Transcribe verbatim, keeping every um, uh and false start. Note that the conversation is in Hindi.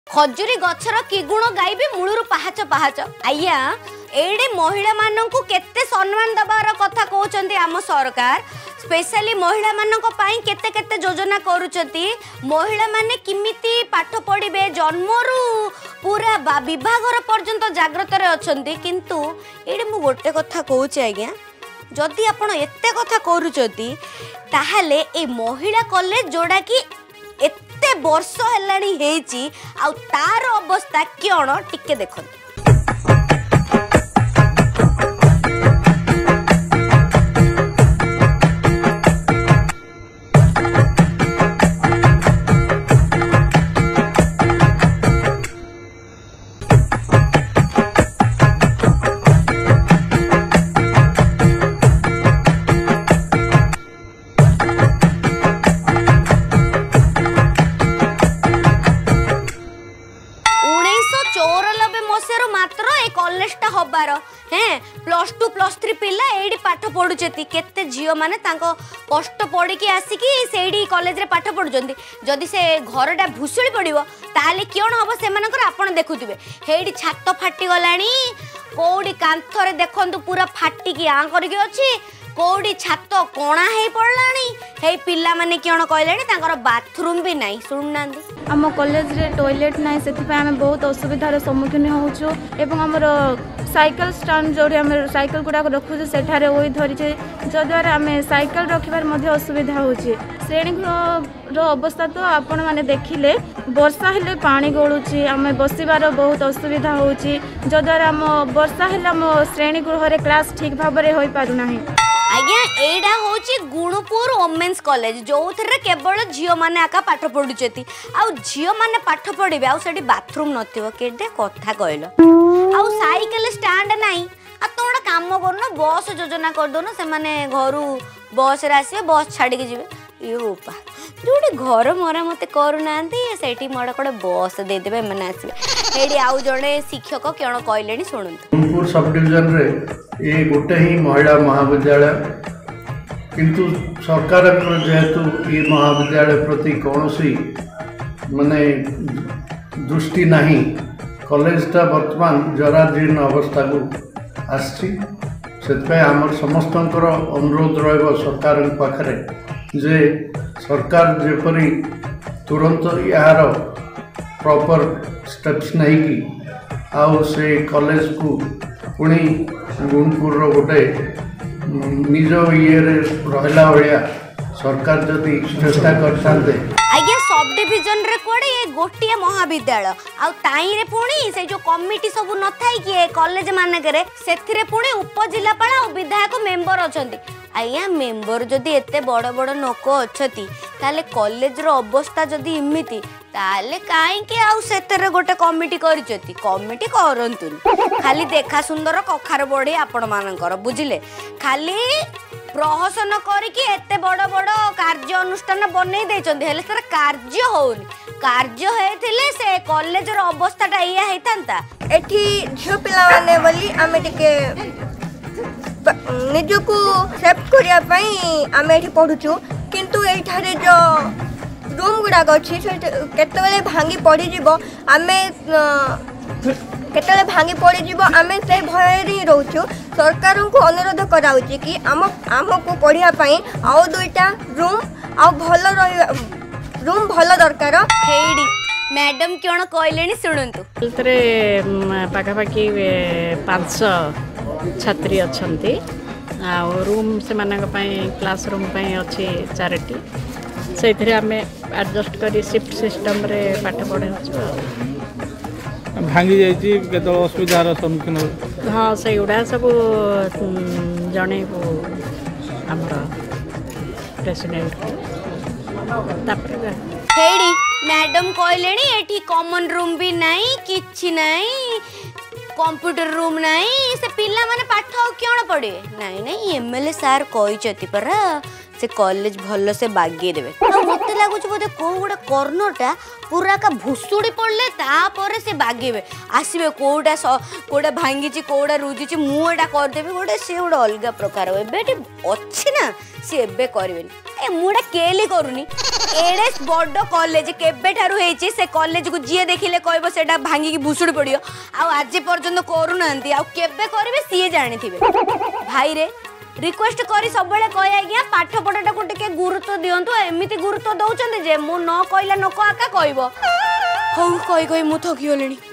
खजुरी गछर कि गुण गाइबे मूलरू पहाच पहाच आज्ञा एडे महिला माननकु केते सम्मान दबार कथा कहउचंती आम सरकार स्पेशली महिला मानक पई केते केते योजना करूचंती महिला माने किमिति पाठ पढ़िबे जन्मरू पूरा विभागर पर्यंत जागृत रे अछंती किंतु एडे मु गोटे कथा कहउचे आज्ञा जदि आपण एते कथा करूचंती ताहाले ए महिला कॉलेज जोड़ा कि एते वर्ष हेलाणी हेची आ तार अवस्था क्यों टिके देखो हबार हैं प्लस टू प्लस थ्री पिला एडी पाठ पढ़ुचती केते झियो माने तांको कष्ट पड़ी की आसिकी सेडी कॉलेज रे पाठ पढ़ुचंती जदि से घरटा भुसुड़ी पड़िबो ताले क्यों हबो से मानकर आपण देखुथिबे हेडी छात फाटी गलानी कोडी कांथरे देखंतु पूरा फाटी की आ करके अछि कोडी छात कोणा हे पड़लानी हे पिला माने क्यों कहलेनी तांकर बाथरूम भी नाही सुननांदी आम कॉलेज रे टॉयलेट नाही सेति पे हमें बहुत असुविधार सम्मुखीन होउछु एवं हमर साइकिल स्टैंड जोड़ी आम साइकिल गुड़ाक रखुचे सेठारे ओई धरिचे जद्वारा आम साइकिल रखिबार मध्य असुविधा होउछि श्रेणी रो अवस्था तो आपण माने देखिले वर्षा हेले पानी गळुछि आम बसिबार बहुत असुविधा होउछि जद्वारा आम वर्षा हेले आम श्रेणी गृह रे क्लास ठीक भाबरे होई पारु नाही आज्ञा एडा होची गुणपुर वोमेन्स कॉलेज जो थरे केवल झियो माने आका पाठ पढुचेती आ झियो माने पाठ पढिबे आ सेठी बाथरूम नथिबो केडे कथा कहलो आ साइकिल स्टैंड नाही आ तोड़ा काम करनो बस योजना कर दो ना से माने घरु बस रे आसीबे बस छाडी के जिवे यो पा जोडी घर मरा मते करू नांती सेठी मोड कोडे बस दे देबे माने आसीबे एडी आउ जणे शिक्षक केण कहलेनी सुनंतु गुणपुर सब डिवीजन रे ये गोटे ही महिला महाविद्यालय किंतु सरकार जेहेतु ये महाविद्यालय प्रति कौन सी माने दृष्टि नहीं कॉलेजटा बर्तमान जराजीर्ण अवस्था को आसी आमर समस्त अनुरोध रहिबो सरकार पाखरे जे सरकार जेपरी तुरंत यार प्रॉपर स्टेप्स नहीं कि आउ से कॉलेज को पुणी गुणपुर गोटे निज ये रहा भाया सरकार जदि चेष्टा करते आज्ञा सब डिवीजन रे कोडे ये गोटिया महाविद्यालय आ ताई रे पुणी से जो कमिटी सब न थाई कि कॉलेज मानकरे सेथिरे पुणी उपजिल्लापाल आ विधायक मेंबर अछंती आज्ञा मेंबर जदि एते बड़ बड़ नोक अछती ताले कॉलेज रो अवस्था जदि इमिति ताले काई के आउ सेतरे गोटे कमिटी करिचती कमिटी करंतु खाली देखा सुंदर कखार बढी आपण मानकर बुझिले खाली प्रहसन करिकि एते बड़ बड़ कार्य अनुष्ठान बनै दैचंती हेले सर कार्य होउनी कार्य हेथिले से कॉलेज रो अवस्थाटा इया हेतांता एठी झियो पिला माने बोली आमे टिके निजको सेव करिया पई आमे एठी पढुछु किंतु एठारे जो रूम गुड़ाक अच्छी केतले भांगी पड़ी जीवो आमे केतले भांगी पड़ी जीवो आमे से भय रे रहउछु सरकार को अनुरोध कराउची कि आम आमको पढ़िया पई आउ दुईटा रूम आउ भल रूम भल दरकार हेडी मैडम क्यों कहलेनी सुनंतु तरे पाखा पाखी पाँच सौ छात्री अछंती आ रूम से मानक पई क्लास रूम पई अछि चारटी से आम एडजस्ट कर शिफ्ट सिस्टम रे पाठ पढ़े भांगी जाइए असुविधार सम्मुखीन हाँ से गुड़ा सब जन आमर प्रेसिडेंट हेडी मैडम कहलेनी एठी कॉमन रूम भी नहीं किछि नहीं कंप्यूटर रूम नहीं से पिला माने पाठ क्यों पढ़े नहीं नहीं एमएलए सार कहिचती परा से कॉलेज भल से बागे देबे मते मत लगुच बोधे कौ गोटे कर्णटा पूरा का भुसुड़ी पड़ले तापर से बागेबे आसबे कोटा कोटा भांगी कोटा रुझी मुटा करदेवी गोटे सी गोटे अलग प्रकार एबे अच्छी ना सी एबे करें ए मुटा केली करूनी एड़े बड़ कॉलेज केबे ठारू हेची से कॉलेज को जी देखिले कहबो सेटा भांगी की भुसुड़ी पड़ियो आ आज पर्यंत करूना आ केबे करेंगे सी जानी भाई रे रिक्वेस्ट करी सब बेले कहे आज्ञा पाठ पढ़ाटा को टिके गुरुत्व दियंतु एमिति गुरुत्व दउचंदी जे मु न कहला न आका कहबो हौ कहि कहि मु थकी गलेनी।